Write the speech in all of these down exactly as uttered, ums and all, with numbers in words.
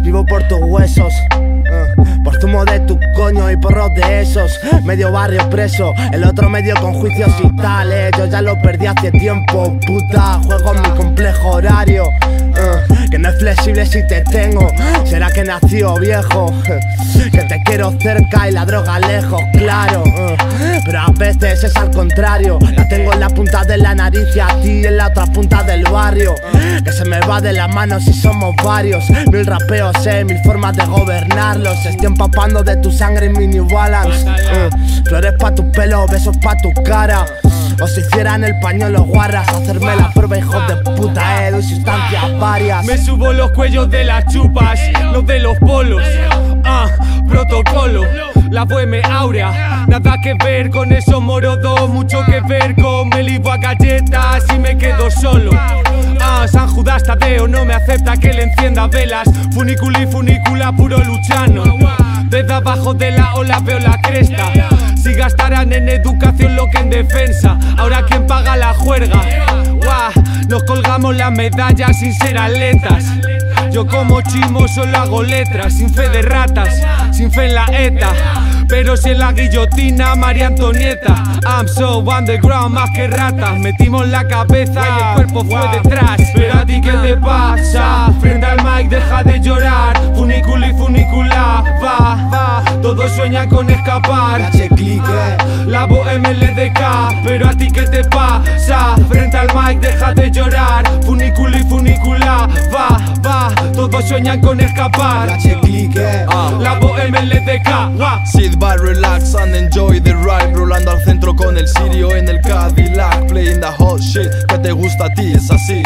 vivo por tus huesos, uh, por zumo de tu coño y porros de esos. Medio barrio preso, el otro medio con juicios y tales. Yo ya lo perdí hace tiempo, puta. Juego en mi complejo horario, uh, que no es flexible si te tengo. Será que nació viejo, que te quiero cerca y la droga lejos, claro, uh, pero a veces es al contrario. La tengo en la punta de la nariz y a ti en la otra punta del barrio. Que se me va de las manos si somos varios. Mil rapeos, eh, mil formas de gobernarlos. Estoy empapando de tu sangre en mi New Balance, uh, flores pa' tu pelo, besos pa' tu cara. O si hicieran el pañuelo guarras, hacerme la prueba, hijos de puta, eh, doy sustancias varias. Me subo los cuellos de las chupas, los de los polos, ah, protocolo, la boheme áurea. Nada que ver con esos morodos, mucho que ver con me libo a galletas y me quedo solo. Ah, San Judas Tadeo no me acepta que le encienda velas. Funicula y funicula, puro luchano. Desde abajo de la ola veo la cresta. Si gastarán en educación lo que en defensa. Ahora quién paga la juerga. Guau, nos colgamos las medallas sin ser atletas. Yo como chimo solo hago letras, sin fe de ratas, sin fe en la ETA. Pero si en la guillotina María Antonieta. I'm so underground más que ratas. Metimos la cabeza y el cuerpo fue detrás. Pero a ti qué te pasa, frente al mic deja de llorar. Funicula y funicula, va, va. Todos sueñan con escapar, la boheme L D K. Pero a ti qué te pasa, frente al mic deja de llorar. Funicula y funicula, va, va. Todos sueñan con escapar, la boheme L D K. Sit back, relax and enjoy the ride. Rolando al centro con el sirio en el Cadillac. Playing the hot shit que te gusta a ti, es así.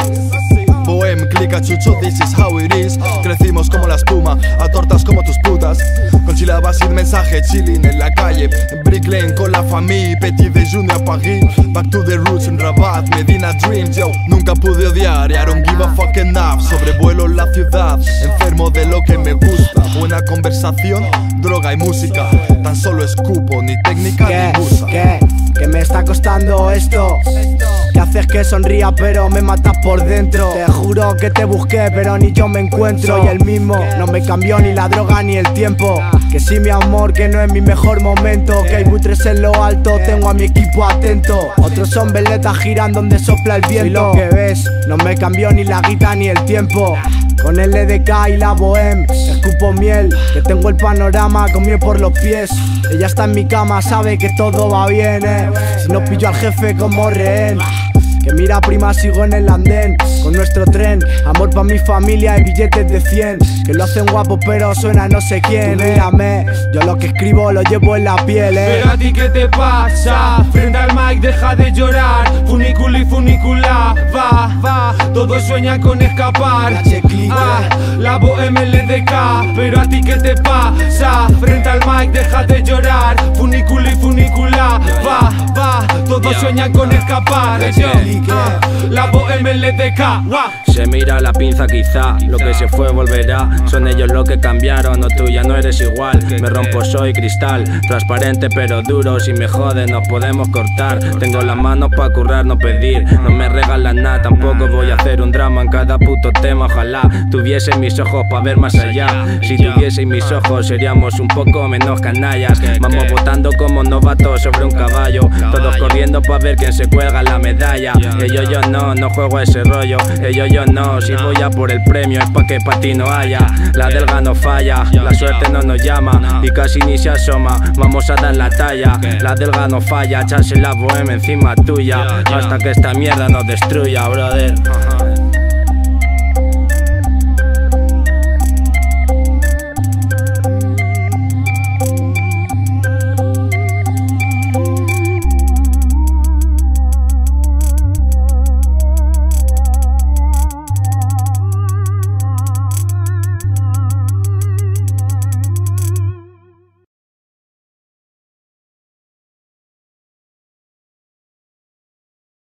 Bohem, clica, chucho, this is how it is. Crecimos como la espuma, a tortas como tus putas. Con sílabas sin mensaje, chilling en la calle. En Brick Lane con la familia, Petit déjeuner a París. Back to the roots en Rabat, Medina Dreams, yo. Nunca pude odiar y I don't give a fucking up. Sobrevuelo la ciudad, enfermo de lo que me gusta. Buena conversación, droga y música. Tan solo escupo, ni técnica ¿Qué? ni musa. ¿Qué? ¿Qué me está costando esto? Que haces que sonría pero me matas por dentro. Te juro que te busqué pero ni yo me encuentro. Soy el mismo, no me cambió ni la droga ni el tiempo. Que sí mi amor, que no es mi mejor momento. Que hay buitres en lo alto, tengo a mi equipo atento. Otros son veletas, giran donde sopla el viento. Y lo que ves, no me cambió ni la guita ni el tiempo. Con el L D K y la bohem, escupo miel, que tengo el panorama con miel por los pies. Ella está en mi cama, sabe que todo va bien, eh. Si no pillo al jefe como rehén. Que mira prima, sigo en el andén con nuestro tren, amor pa' mi familia y billetes de cien. Que lo hacen guapo pero suena no sé quién, eh. Mírame, yo lo que escribo lo llevo en la piel, eh. Pero a ti qué te pasa, frente al mic deja de llorar. Funicula y funicula, va, va. Todos sueñan con escapar, ah, la boheme L D K. Pero a ti qué te pasa, frente al mic deja de llorar. Funicula y funicula, va, va. Todos sueñan con escapar, ah, la boheme L D K. Se mira la pinza quizá, lo que se fue volverá. Son ellos los que cambiaron, no tú ya no eres igual. Me rompo, soy cristal, transparente pero duro. Si me joden nos podemos cortar. Tengo las manos pa' currar, no pedir. No me regalan nada, tampoco voy a hacer un drama en cada puto tema. Ojalá tuviese mis ojos pa' ver más allá. Si tuviese mis ojos seríamos un poco menos canallas. Vamos votando como novatos sobre un caballo. Todos corriendo pa' ver quién se cuelga la medalla. Ellos yo no, no juego a ese rollo. Ellos yo no, si voy a por el premio es pa' que pa' ti no haya. La delga no falla, la suerte no nos llama y casi ni se asoma. Vamos a dar la talla, la delga no falla. Echarse la boheme encima tuya hasta que esta mierda nos destruya, brother.